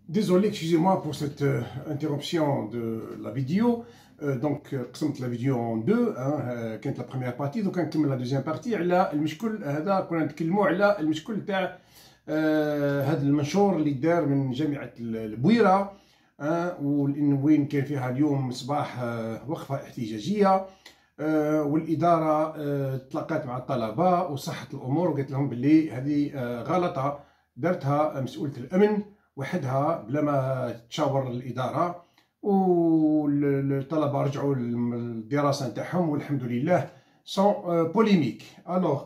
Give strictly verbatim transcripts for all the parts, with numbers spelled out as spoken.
Désolé, excusez-moi pour cette euh, interruption de la vidéo. Euh, donc قسمت la vidéo en deux. hein, كانت la première partie دوكا نكمل la deuxième partie على المشكل هذا. كنا نتكلموا على المشكل تاع هذا المنشور اللي دار من جامعة البويرة، وين كان فيها اليوم صباح وقفة احتجاجية، والإدارة تلاقات مع الطلبة وصحت الأمور وقالت لهم باللي هذه غلطة دارتها مسؤولة الأمن وحدها بلا ما تشاور الإدارة، والطلبة رجعوا للدراسة نتاعهم والحمد لله سون بوليميك. الوغ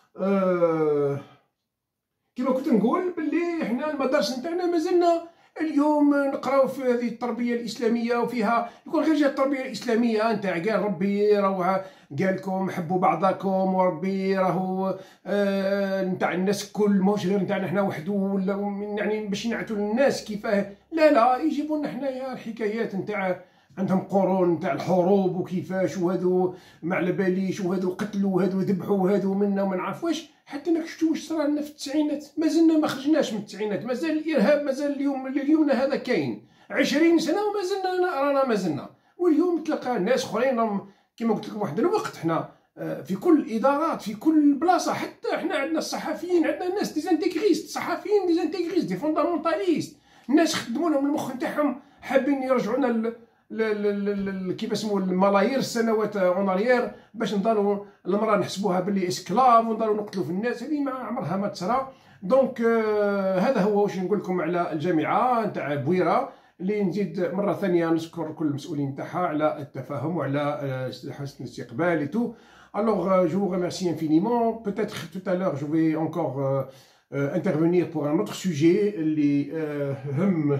كما كنت نقول باللي حنا المدارس نتاعنا مازلنا اليوم نقراو في هذه التربيه الاسلاميه، وفيها يكون غير جات التربيه الاسلاميه نتاع قال ربي راهو قال لكم حبوا بعضكم، وربي راهو آه نتاع الناس كل ماهوش غير نتاعنا حنا وحدو، ولا يعني باش ينعتوا للناس كيفاه. لا لا يجيبوا لنا حنايا الحكايات نتاع عندهم قرون نتاع الحروب وكيفاش، وهذو ما على باليش، وهذو قتلوا وهذو ذبحوا وهذو منا وما نعرف واش. حتى ما شفتوا واش صرا لنا في التسعينات، مازلنا ما خرجناش من التسعينات، مازال الارهاب مازال اليوم ليومنا هذا كاين عشرين سنه ومازلنا رانا مازلنا. واليوم تلقى ناس اخرين كما قلت لكم واحد الوقت حنا في كل الادارات في كل بلاصه، حتى حنا عندنا الصحفيين، عندنا الناس ديزانتيغريست، صحفيين ديزانتيغريست دي فوندامونتاليست، الناس خدموا لهم المخ نتاعهم حابين يرجعونا كيف اسمو الملايير السنوات اوناريير باش نضلوا المراه نحسبوها باللي اسكلاف ونضلوا نقتلوا في الناس. هذه ما عمرها ما تصرا. دونك آه هذا هو واش نقول لكم على الجامعه نتاع بويره، اللي نزيد مره ثانيه نشكر كل المسؤولين تاعها على التفاهم وعلى حسن الاستقبال et tout. Alors euh, je vous remercie infiniment. Peut-être tout à l'heure je vais encore euh, euh, intervenir pour un autre sujet اللي هم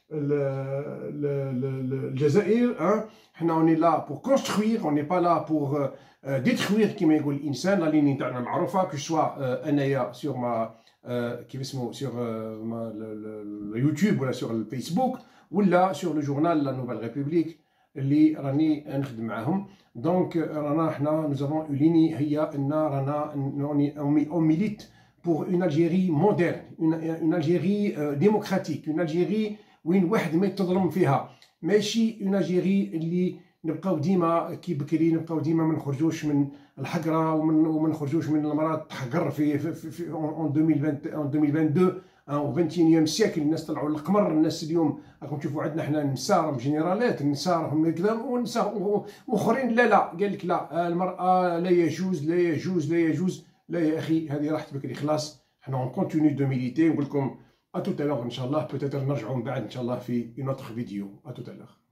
الجزائر. hein. حنا on est là pour construire, on n'est pas là pour euh, détruire كما يقول الانسان. لا ليني تاعنا معروفه كو سوا انايا سور ما كيف اسمو سور ما اليوتيوب ولا سور الفيسبوك ولا سور لو جورنال لا نوفيل ريبوبليك اللي راني نخدم معاهم. دونك رانا حنا nous avons une ligne هي ان رانا on milite pour une Algérie moderne, une, une Algérie euh, démocratique, une Algérie وين واحد ما يتظلم فيها، ماشي اون الجيري اللي نبقاو ديما كي بكري نبقاو ديما ما نخرجوش من الحقره ومن وما نخرجوش من المراه تحقر في في في اون ألفين واثنين وعشرين او عشرين سيكل. الناس طلعوا للقمر، الناس اليوم راكم تشوفوا عندنا حنا النساء راهم جنرالات، النساء راهم كذا، والنساء اخرين لا لا قال لك لا المراه لا يجوز لا يجوز لا يجوز. لا يا اخي هذه راحت بكري خلاص. حنا اون كونتينيو دو ميليتي. نقول لكم à tout à l'heure ان شاء الله. peut-être نرجعوا من بعد ان شاء الله في une autre vidéo. à tout à l'heure.